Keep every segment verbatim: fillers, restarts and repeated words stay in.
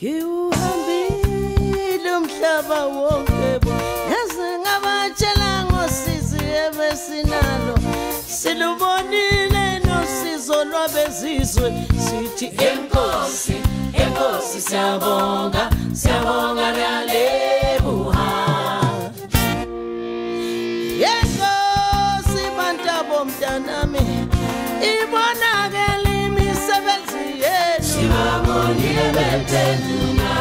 Ngiuhambile umhlaba wonke yaze ngabatshela ngosizi ebesinalo silubonile nosizo lwabezizwe sithi enkosi enkosi siyabonga siyabonga nalebuha yenkosi bantabo mntanami ibonakele imisebenzi yethu sibabonile bethu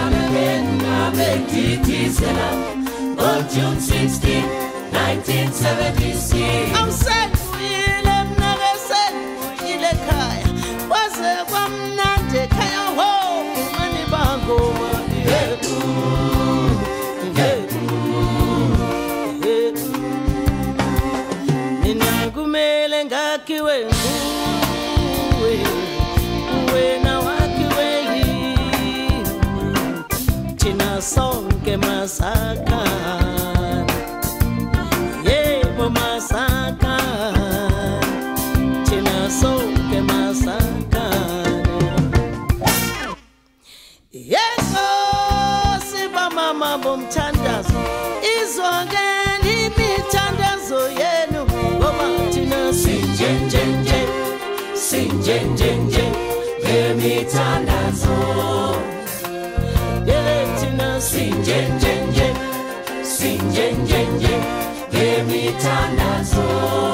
on June sixteenth, nineteen seventy-six. I'm sad for you, I'm not a sad for you, Kaya. Was a one night, Kaya home, money bango, Ninagumele ngakiwe, Wena wakiwe, Tina sonke masaka. Bomthandazo izongena imithandazo yenu ngoba thina sinjenjenje sinjenjenje lemithandazo yele thina sinjenjenje sinjenjenje lemithandazo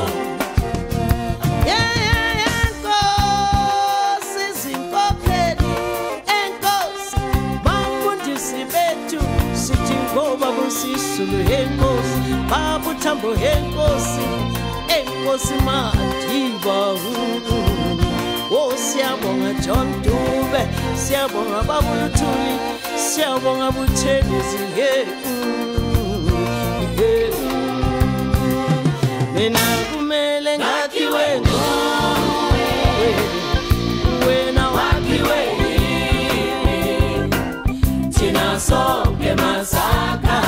Sisulu enkosi babu thambo enkosi enkosi madiba o siyabonga John Dube siyabonga babu Luthuli siyabonga Buthelezi mina kumele ngakiwe wena wakiwe thina sonke masaka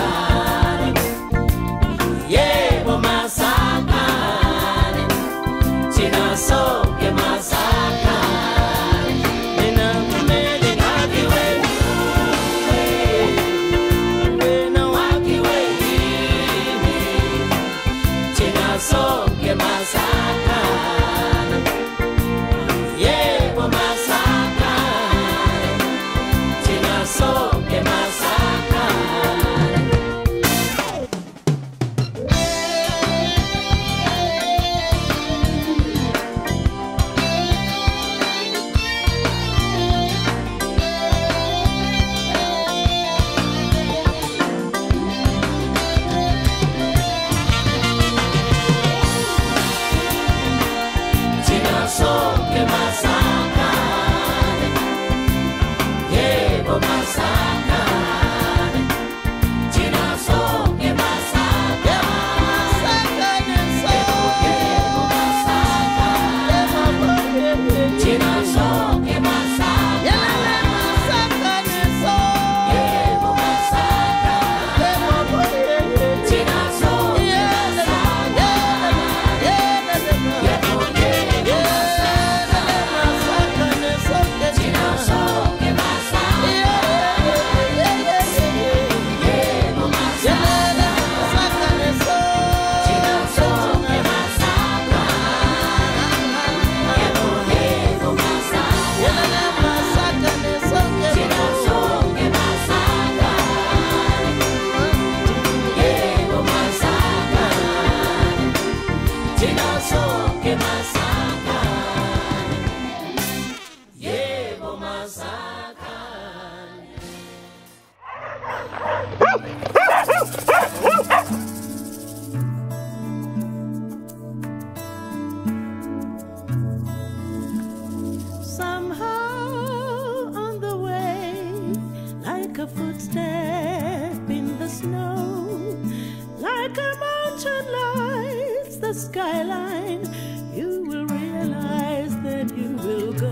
Skyline, you will realize that you will go.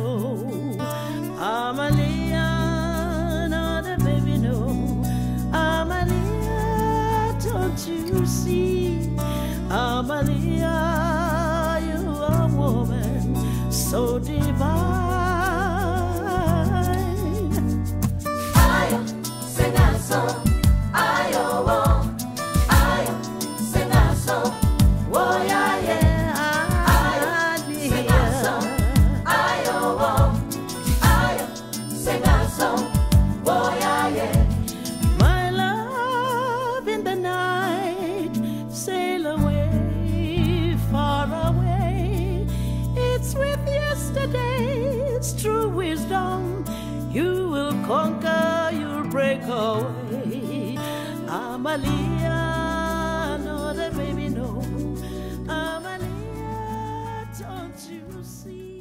Amalia, not a baby, no. Amalia, don't you see? Amalia, you are a woman so divine. I conquer, you'll break away. Amalia, no, the baby, no. Amalia, don't you see?